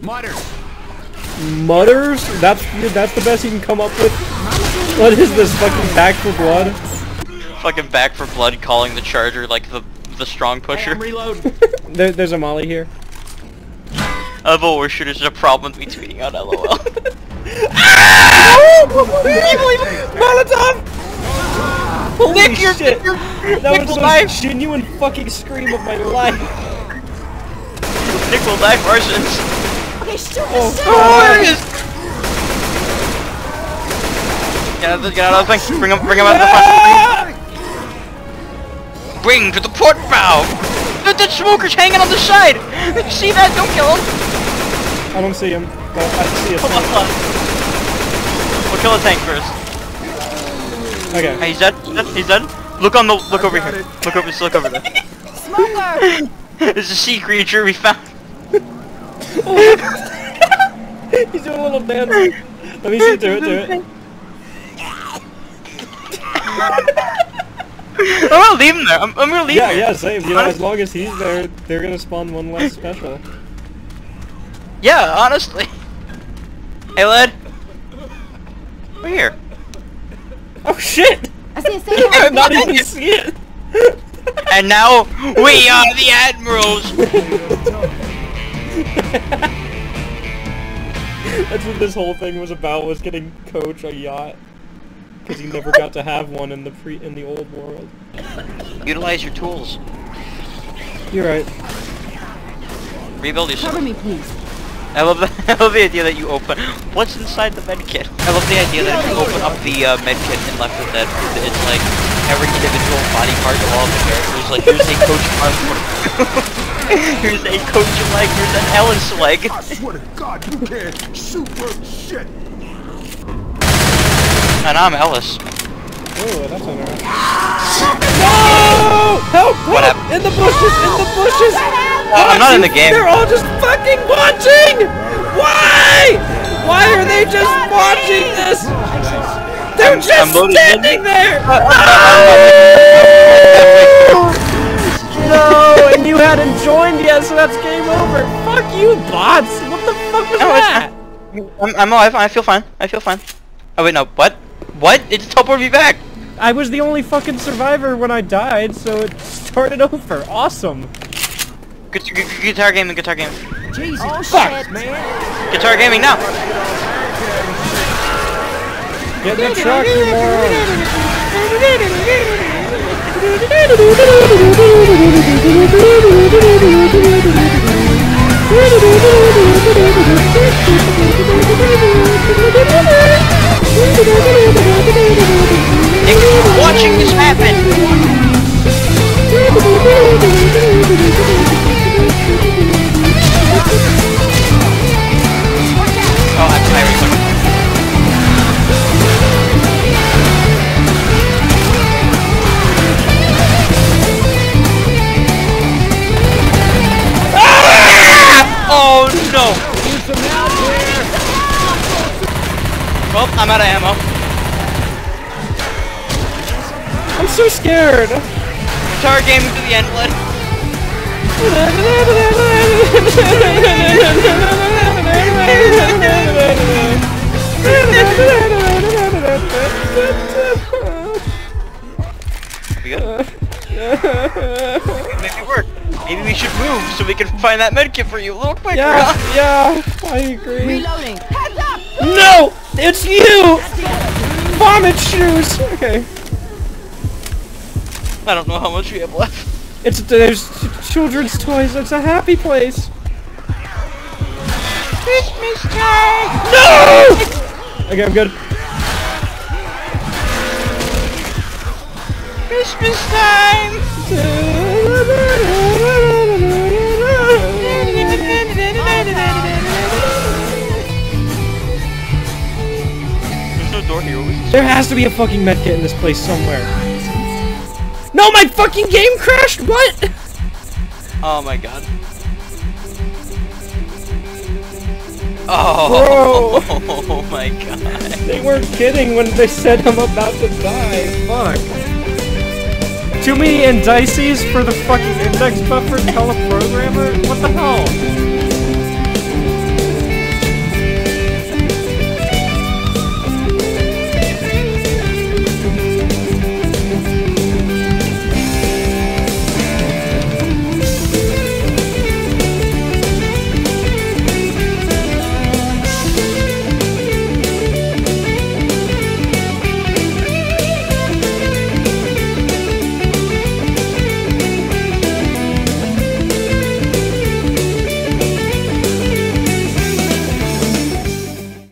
Mutters. Mutters? That's the best you can come up with? What is this, fucking Back for Blood? Fucking Back for Blood calling the Charger like the strong pusher. Hey, I'm reloading. There's a molly here. We're sure there's a problem with me tweeting out LOL. Molotov! Holy Nick, shit! That was the life. most genuine fucking scream of my life. Nick will die Parsons. Okay, shoot Oh, Oh, there he is! Get out of the thing. Bring him out of the front. Bring to the port bow. The smoker's hanging on the side. Did you see that? Don't kill him. I don't see him, but I see a Hold tank. on. We'll kill the tank first. Okay. Hey, he's dead. He's dead. Look over here. Look over there. Smoker! There's a sea creature we found. He's doing a little dance. Let me see, do it. I'm gonna leave him there. I'm gonna leave him. Yeah, same. You know, as long as he's there, they're gonna spawn one less special. Yeah, honestly. Hey, Led. We're here. Oh shit! I see a sailor. I did not even see it! And now, we are the Admirals! That's what this whole thing was about, was getting Coach a yacht. Because he never got to have one in the old world. Utilize your tools. You're right. Rebuild your Cover me, please. I love the idea that you open... What's inside the medkit? I love the idea that you open up the medkit in Left 4 Dead. It's like every individual body part of all the characters. Like, here's a Coach arm. Here's a Coach leg. Here's an Ellis leg. I swear to God, you can't shoot worth shit. And I'm Ellis. Oh, that's alright. No! Help! What happened? In the bushes! In the bushes! I'm not in the game. They're all just fucking watching! Why? Why are they just watching this? They're just standing there! No! And you hadn't joined yet, so that's game over. Fuck you, bots! What the fuck was that? I'm alive. I feel fine. Oh wait, no. What? What? It just teleported me back. I was the only fucking survivor when I died, so it started over. Awesome. Guitar gaming. Jesus. Oh, Fuck, shit. man. Guitar gaming now. Get in the truck, you Nick, watching this happen. Oh, I'm tired. Oh no! Need some help here. Well, I'm out of ammo. I'm so scared. Guitar gaming to the end, Blood. We good? Maybe work. Maybe we should move so we can find that medkit for you a little quicker. Yeah, I agree. Reloading. Heads up! No! It's you! Vomit shoes! Okay. I don't know how much we have left. There's children's toys. It's a happy place. Christmas time! No! Okay, I'm good. Christmas time! There's no door here. There has to be a fucking medkit in this place somewhere. No, my fucking game crashed! What? Oh my god. Oh, oh my god. They weren't kidding when they said I'm about to die. Fuck. Too many indices for the fucking index buffer teleprogrammer? What the hell?